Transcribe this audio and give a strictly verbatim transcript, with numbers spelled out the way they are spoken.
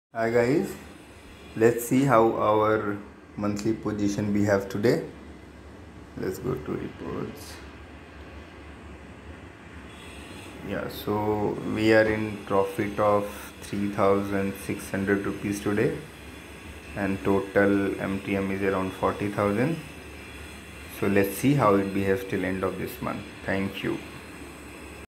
Hi guys, let's see how our monthly position we have today. Let's go to reports. Yeah, so we are in profit of three thousand six hundred rupees today, and total M T M is around forty thousand. So let's see how it behaves till end of this month. Thank you.